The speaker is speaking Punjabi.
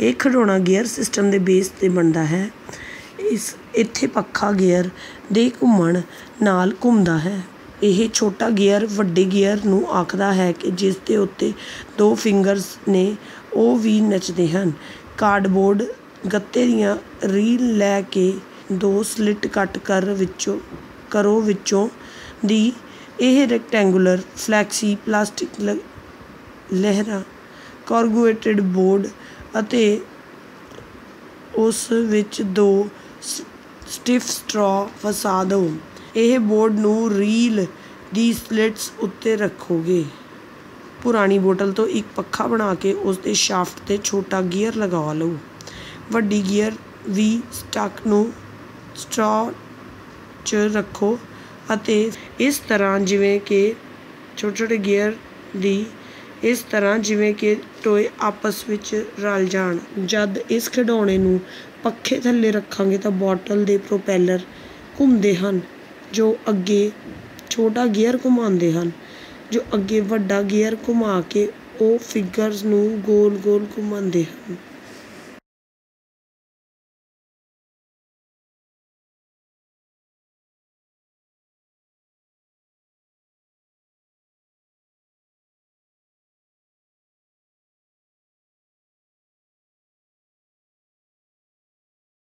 ਇਹ ਖਿਡੌਣਾ ਗੇਅਰ ਸਿਸਟਮ ਦੇ ਬੇਸ 'ਤੇ ਬਣਦਾ ਹੈ। ਇੱਥੇ ਪੱਖਾ ਗੇਅਰ ਦੇ ਘੁੰਮਣ ਨਾਲ ਘੁੰਮਦਾ ਹੈ। ਇਹ ਛੋਟਾ ਗੇਅਰ ਵੱਡੇ ਗੇਅਰ ਨੂੰ ਆਖਦਾ ਹੈ ਕਿ ਜਿਸ ਦੇ ਉੱਤੇ 2 ਫਿੰਗਰਸ ਨੇ ਉਹ ਵੀ ਨੱਚਦੇ ਹਨ। ਕਾਰਡਬੋਰਡ ਗੱਤੇ ਦੀਆਂ ਰੀਲ ਲੈ ਕੇ 2 ਸਲਿੱਟ ਕੱਟ ਕਰੋ ਵਿੱਚੋਂ ਦੀ ਇਹ ਰੈਕਟੈਂਗੂਲਰ ਫਲੈਕਸੀ ਪਲਾਸਟਿਕ ਲਹਿਰਾ ਕਾਰਗੂਏਟਿਡ ਬੋਰਡ ਅਤੇ ਉਸ ਵਿੱਚ 2 ਸਟਿਫ ਸਟ੍ਰॉ ਫਸਾ ਦਿਓ। ਇਹ ਬੋਰਡ ਨੂੰ ਰੀਲ ਦੀ ਸਲਿੱਟਸ ਉੱਤੇ ਰੱਖੋਗੇ। ਪੁਰਾਣੀ ਬੋਤਲ ਤੋਂ ਇੱਕ ਪੱਖਾ ਬਣਾ ਕੇ ਉਸ ਦੇ ਸ਼ਾਫਟ 'ਤੇ ਛੋਟਾ ਗੀਅਰ ਲਗਾ ਲਓ। ਵੱਡੀ ਗੀਅਰ ਵੀ ਸਟੱਕ ਨੂੰ ਸਟ੍ਰॉ 'ਚ ਰੱਖੋ ਅਤੇ ਇਸ ਤਰ੍ਹਾਂ ਜਿਵੇਂ ਕਿ ਛੋਟੇ ਗੀਅਰ ਦੀ ਜਿਵੇਂ ਕਿ ਟੋਏ ਆਪਸ ਵਿੱਚ ਰਲ ਜਾਣ। ਜਦ ਇਸ ਖਿਡੌਣੇ ਨੂੰ ਪੱਖੇ ਥੱਲੇ ਰੱਖਾਂਗੇ ਤਾਂ ਬੋਤਲ ਦੇ ਪ੍ਰੋਪੈਲਰ ਘੁੰਮਦੇ ਹਨ ਜੋ ਅੱਗੇ ਛੋਟਾ ਗੀਅਰ ਘੁਮਾਉਂਦੇ ਹਨ ਜੋ ਅੱਗੇ ਵੱਡਾ ਗੀਅਰ ਘੁਮਾ ਕੇ ਉਹ ਫਿੰਗਰਸ ਨੂੰ ਗੋਲ ਗੋਲ ਘੁਮਾਉਂਦੇ ਹਨ।